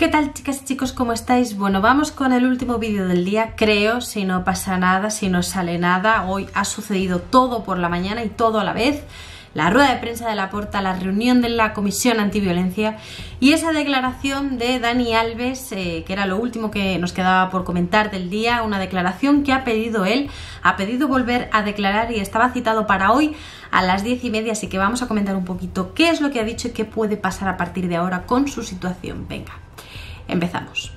¿Qué tal, chicas y chicos? ¿Cómo estáis? Bueno, vamos con el último vídeo del día, creo, si no pasa nada, si no sale nada. Hoy ha sucedido todo por la mañana y todo a la vez. La rueda de prensa de Laporta, la reunión de la Comisión Antiviolencia y esa declaración de Dani Alves, que era lo último que nos quedaba por comentar del día, una declaración que ha pedido él, ha pedido volver a declarar y estaba citado para hoy a las 10:30, así que vamos a comentar un poquito qué es lo que ha dicho y qué puede pasar a partir de ahora con su situación. Venga, empezamos.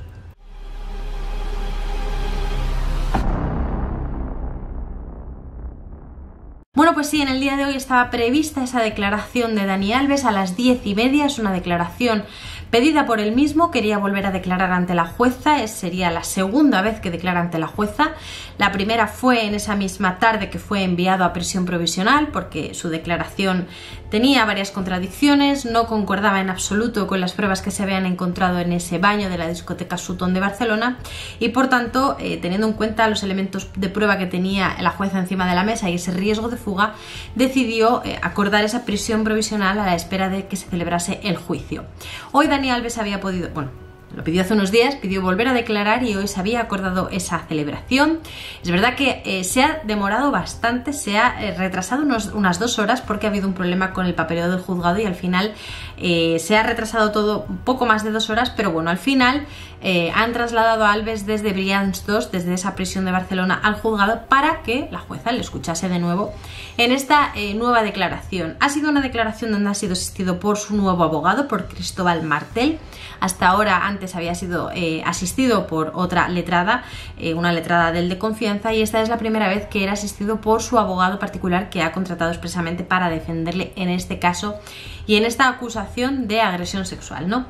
Bueno, pues sí, en el día de hoy estaba prevista esa declaración de Dani Alves a las 10:30, es una declaración pedida por él mismo, quería volver a declarar ante la jueza, sería la segunda vez que declara ante la jueza. La primera fue en esa misma tarde que fue enviado a prisión provisional porque su declaración tenía varias contradicciones, no concordaba en absoluto con las pruebas que se habían encontrado en ese baño de la discoteca Sutton de Barcelona y por tanto, teniendo en cuenta los elementos de prueba que tenía la jueza encima de la mesa y ese riesgo de fuga, decidió acordar esa prisión provisional a la espera de que se celebrase el juicio. Hoy Dani Alves había podido, lo pidió hace unos días, pidió volver a declarar y hoy se había acordado esa celebración. Es verdad que se ha demorado bastante, se ha retrasado unas 2 horas porque ha habido un problema con el papeleo del juzgado y al final se ha retrasado todo un poco más de 2 horas, pero bueno, al final han trasladado a Alves desde Brians 2, desde esa prisión de Barcelona, al juzgado para que la jueza le escuchase de nuevo en esta nueva declaración. Ha sido una declaración donde ha sido asistido por su nuevo abogado, por Cristóbal Martel. Hasta ahora, antes había sido asistido por otra letrada, una letrada del de confianza, y esta es la primera vez que era asistido por su abogado particular que ha contratado expresamente para defenderle en este caso y en esta acusación de agresión sexual, ¿no?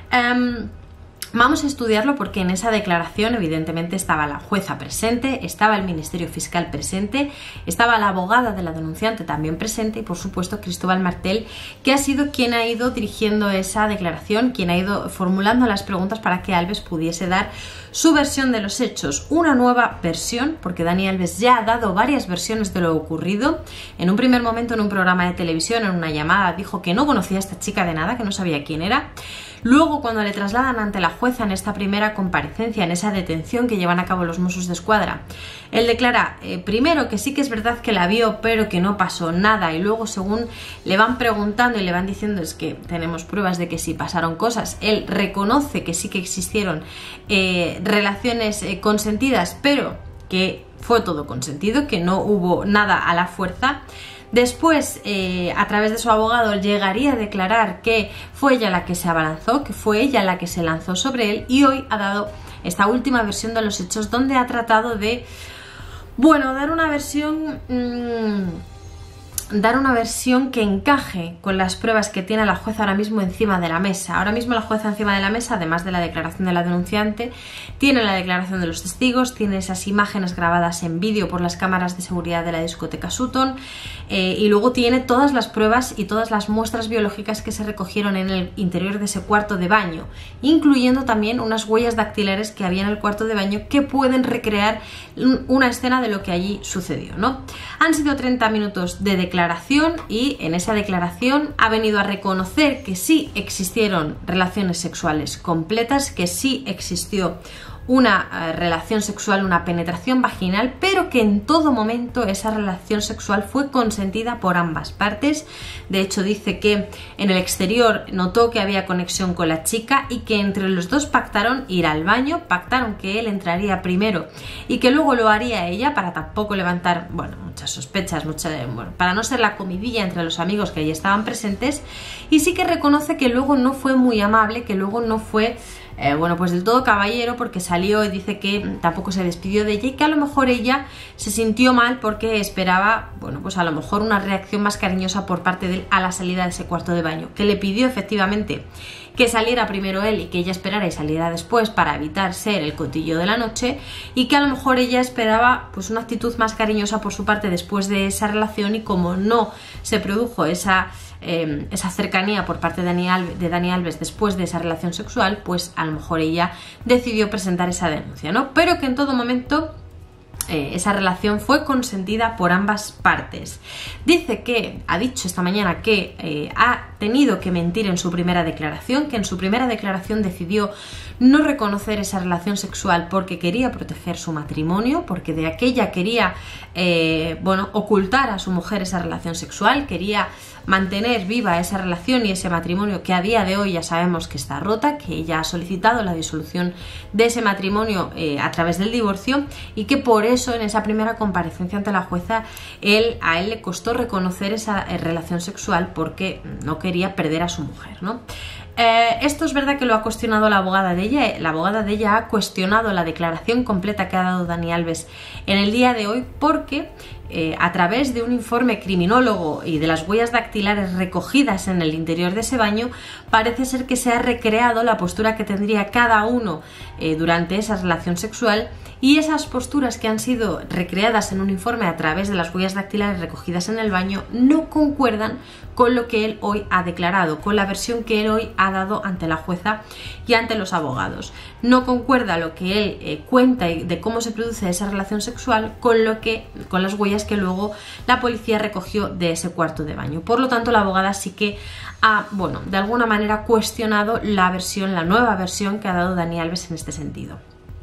Vamos a estudiarlo porque en esa declaración evidentemente estaba la jueza presente, estaba el Ministerio Fiscal presente, estaba la abogada de la denunciante también presente y por supuesto Cristóbal Martel, que ha sido quien ha ido dirigiendo esa declaración, quien ha ido formulando las preguntas para que Alves pudiese dar su versión de los hechos, una nueva versión, porque Dani Alves ya ha dado varias versiones de lo ocurrido. En un primer momento en un programa de televisión, en una llamada, dijo que no conocía a esta chica de nada, que no sabía quién era. Luego, cuando le trasladan ante la jueza en esta primera comparecencia, en esa detención que llevan a cabo los Mossos d'Esquadra, él declara primero que sí que es verdad que la vio, pero que no pasó nada, y luego según le van preguntando y le van diciendo es que tenemos pruebas de que sí pasaron cosas, él reconoce que sí que existieron relaciones consentidas, pero que fue todo consentido, que no hubo nada a la fuerza. Después, a través de su abogado, llegaría a declarar que fue ella la que se abalanzó, que fue ella la que se lanzó sobre él, y hoy ha dado esta última versión de los hechos donde ha tratado de, dar una versión que encaje con las pruebas que tiene la jueza ahora mismo encima de la mesa. Ahora mismo la jueza encima de la mesa, además de la declaración de la denunciante, tiene la declaración de los testigos, tiene esas imágenes grabadas en vídeo por las cámaras de seguridad de la discoteca Sutton y luego tiene todas las pruebas y todas las muestras biológicas que se recogieron en el interior de ese cuarto de baño, incluyendo también unas huellas dactilares que había en el cuarto de baño que pueden recrear una escena de lo que allí sucedió, ¿no? Han sido 30 minutos de declaración y en esa declaración ha venido a reconocer que sí existieron relaciones sexuales completas, que sí existió una relación sexual, una penetración vaginal, pero que en todo momento esa relación sexual fue consentida por ambas partes. De hecho, dice que en el exterior notó que había conexión con la chica y que entre los dos pactaron ir al baño, pactaron que él entraría primero y que luego lo haría ella para tampoco levantar, muchas sospechas, para no ser la comidilla entre los amigos que allí estaban presentes, y sí que reconoce que luego no fue muy amable, que luego no fue del todo caballero, porque salió y dice que tampoco se despidió de ella y que a lo mejor ella se sintió mal porque esperaba, a lo mejor una reacción más cariñosa por parte de él a la salida de ese cuarto de baño, que le pidió efectivamente que saliera primero él y que ella esperara y saliera después para evitar ser el cotillo de la noche, y que a lo mejor ella esperaba una actitud más cariñosa por su parte después de esa relación, y como no se produjo esa cercanía por parte de Dani Alves después de esa relación sexual, pues a lo mejor ella decidió presentar esa denuncia, ¿no? Pero que en todo momento esa relación fue consentida por ambas partes. Dice que, ha dicho esta mañana que ha tenido que mentir en su primera declaración, que en su primera declaración decidió no reconocer esa relación sexual porque quería proteger su matrimonio, porque de aquella quería ocultar a su mujer esa relación sexual, quería mantener viva esa relación y ese matrimonio que a día de hoy ya sabemos que está rota, que ella ha solicitado la disolución de ese matrimonio a través del divorcio, y que por eso en esa primera comparecencia ante la jueza a él le costó reconocer esa relación sexual porque no quería perder a su mujer, ¿no? Esto es verdad que lo ha cuestionado la abogada de ella. La abogada de ella ha cuestionado la declaración completa que ha dado Dani Alves en el día de hoy porque a través de un informe criminólogo y de las huellas dactilares recogidas en el interior de ese baño, parece ser que se ha recreado la postura que tendría cada uno durante esa relación sexual, y esas posturas que han sido recreadas en un informe a través de las huellas dactilares recogidas en el baño no concuerdan con lo que él hoy ha declarado, con la versión que él hoy ha dado ante la jueza y ante los abogados. No concuerda lo que él cuenta de cómo se produce esa relación sexual con las huellas que luego la policía recogió de ese cuarto de baño. Por lo tanto, la abogada sí que ha, de alguna manera cuestionado la nueva versión que ha dado Dani Alves en este sentido.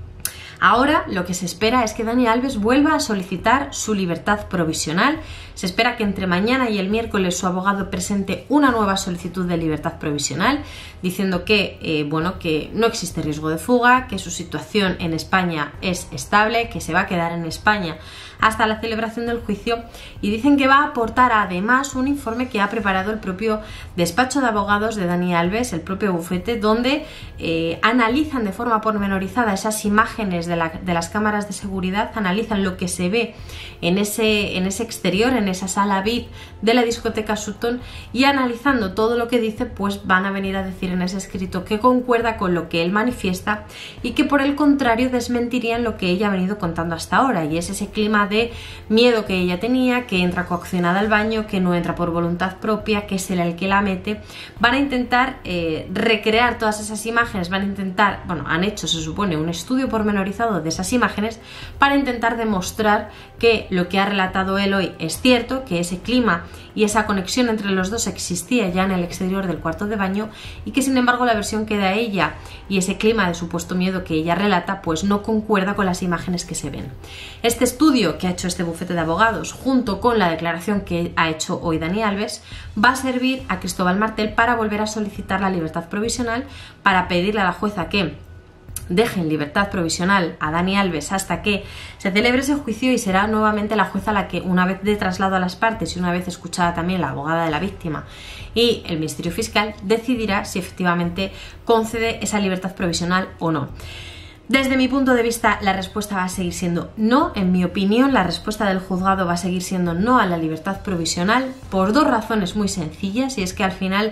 Ahora lo que se espera es que Dani Alves vuelva a solicitar su libertad provisional. Se espera que entre mañana y el miércoles su abogado presente una nueva solicitud de libertad provisional, diciendo que no existe riesgo de fuga, que su situación en España es estable, que se va a quedar en España hasta la celebración del juicio, y dicen que va a aportar además un informe que ha preparado el propio despacho de abogados de Dani Alves, el propio bufete, donde analizan de forma pormenorizada esas imágenes de las cámaras de seguridad, analizan lo que se ve en ese exterior, en esa sala VIP de la discoteca Sutton, y analizando todo lo que dice, pues van a venir a decir en ese escrito que concuerda con lo que él manifiesta y que por el contrario desmentirían lo que ella ha venido contando hasta ahora, y es ese clima de miedo que ella tenía, que entra coaccionada al baño, que no entra por voluntad propia, que es él el que la mete. Van a intentar recrear todas esas imágenes, han hecho, se supone, un estudio pormenorizado de esas imágenes para intentar demostrar que lo que ha relatado él hoy es cierto, que ese clima y esa conexión entre los dos existía ya en el exterior del cuarto de baño, y que sin embargo la versión que da ella y ese clima de supuesto miedo que ella relata pues no concuerda con las imágenes que se ven. Este estudio que ha hecho este bufete de abogados, junto con la declaración que ha hecho hoy Dani Alves, va a servir a Cristóbal Martel para volver a solicitar la libertad provisional, para pedirle a la jueza que deje en libertad provisional a Dani Alves hasta que se celebre ese juicio, y será nuevamente la jueza la que, una vez de traslado a las partes y una vez escuchada también la abogada de la víctima y el Ministerio Fiscal, decidirá si efectivamente concede esa libertad provisional o no. Desde mi punto de vista, la respuesta va a seguir siendo no. En mi opinión, la respuesta del juzgado va a seguir siendo no a la libertad provisional, por dos razones muy sencillas, y es que al final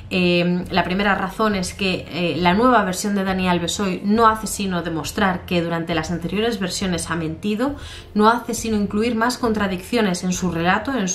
la primera razón es que la nueva versión de Dani Alves hoy no hace sino demostrar que durante las anteriores versiones ha mentido, no hace sino incluir más contradicciones en su relato, en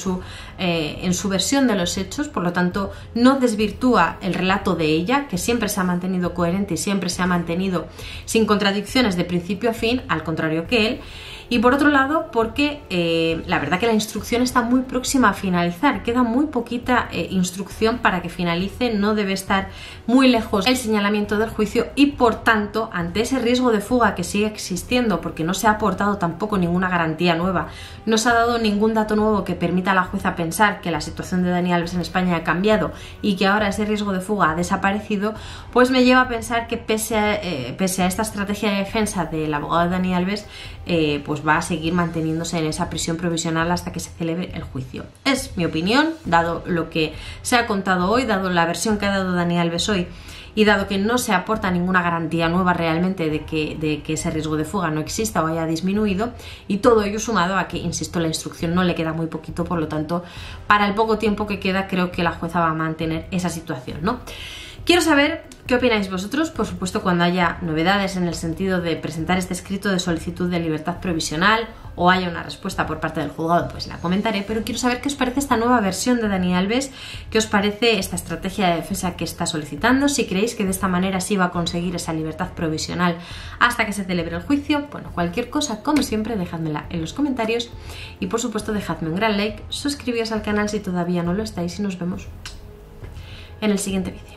su versión de los hechos. Por lo tanto, no desvirtúa el relato de ella, que siempre se ha mantenido coherente y siempre se ha mantenido sin contradicciones de principio a fin, al contrario que él. Y por otro lado, porque la verdad que la instrucción está muy próxima a finalizar, queda muy poquita instrucción para que finalice, no debe estar muy lejos el señalamiento del juicio, y por tanto, ante ese riesgo de fuga que sigue existiendo, porque no se ha aportado tampoco ninguna garantía nueva, no se ha dado ningún dato nuevo que permita a la jueza pensar que la situación de Dani Alves en España ha cambiado y que ahora ese riesgo de fuga ha desaparecido, pues me lleva a pensar que pese a esta estrategia de defensa del abogado de Dani Alves, pues va a seguir manteniéndose en esa prisión provisional hasta que se celebre el juicio. Es mi opinión, dado lo que se ha contado hoy, dado la versión que ha dado Dani Alves hoy, y dado que no se aporta ninguna garantía nueva realmente de que ese riesgo de fuga no exista o haya disminuido, y todo ello sumado a que, insisto, la instrucción no le queda muy poquito, por lo tanto, para el poco tiempo que queda, creo que la jueza va a mantener esa situación, ¿no? Quiero saber qué opináis vosotros, por supuesto, cuando haya novedades en el sentido de presentar este escrito de solicitud de libertad provisional o haya una respuesta por parte del juzgado, pues la comentaré, pero quiero saber qué os parece esta nueva versión de Dani Alves, qué os parece esta estrategia de defensa que está solicitando, si creéis que de esta manera sí va a conseguir esa libertad provisional hasta que se celebre el juicio. Bueno, cualquier cosa, como siempre, dejádmela en los comentarios, y por supuesto dejadme un gran like, suscribíos al canal si todavía no lo estáis, y nos vemos en el siguiente vídeo.